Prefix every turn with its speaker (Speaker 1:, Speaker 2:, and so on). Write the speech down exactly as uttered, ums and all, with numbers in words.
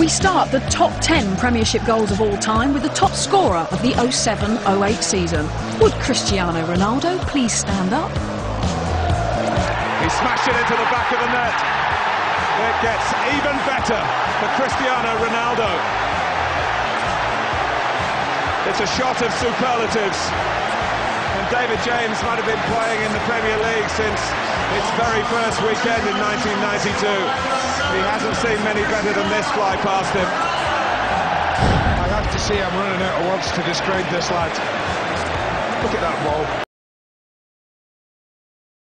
Speaker 1: start the top ten Premiership goals of all time with the top scorer of the oh seven oh eight season. Would Cristiano Ronaldo please stand up?
Speaker 2: He smashed it into the back of the net. It gets even better for Cristiano Ronaldo. It's a shot of superlatives. And David James might have been playing in the Premier League since its very first weekend in nineteen ninety-two. He hasn't seen many better than this fly past him.
Speaker 3: I have to say I'm running out of words to describe this lad. Look at that ball.